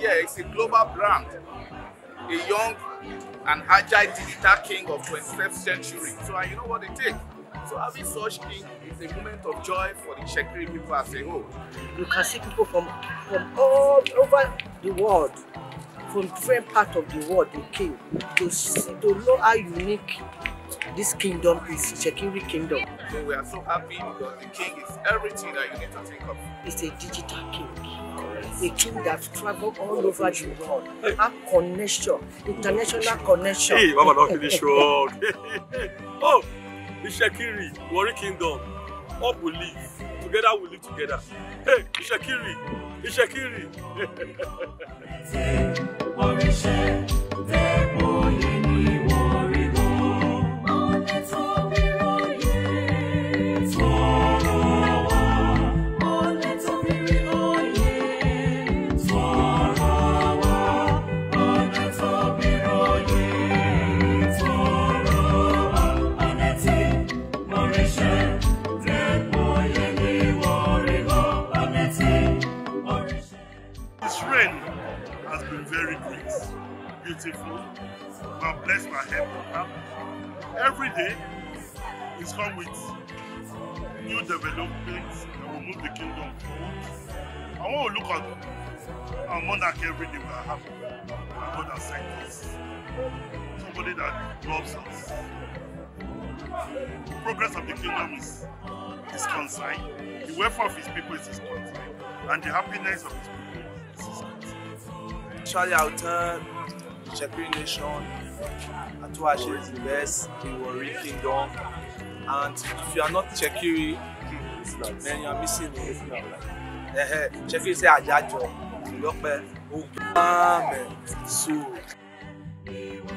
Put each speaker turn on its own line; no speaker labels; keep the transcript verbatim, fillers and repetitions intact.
yeah, it's a global brand. A young and agile digital king of twenty-first century. So and you know what they take. So having such king is a moment of joy for the Itsekiri people as a whole.
You can see people from, from all over the world, from different parts of the world, they came to see, to know how unique this kingdom is, Itsekiri kingdom.
So we are so happy because the king is everything that you need to think of.
It's a digital king. A king that traveled all over the world. A connection, international connection.
Hey, Mama, not finish wrong. Oh, Itsekiri, Warri Kingdom. Up we live. Together we live together. Hey, Itsekiri, Itsekiri.
Very great, beautiful. God bless my heaven. Every day is come with new developments that will move the kingdom forward. I want to look at our monarch every day we are happy. God has sent us somebody that loves us. The progress of the kingdom is his concern. The welfare of his people is his concern. And the happiness of his people is his concern.
Actually, I would tell Itsekiri nation, Atuwase is the best in Warri Kingdom, and if you are not Itsekiri, then you are missing it. Itsekiri say Ajajo, Ilope, Ogiame, so.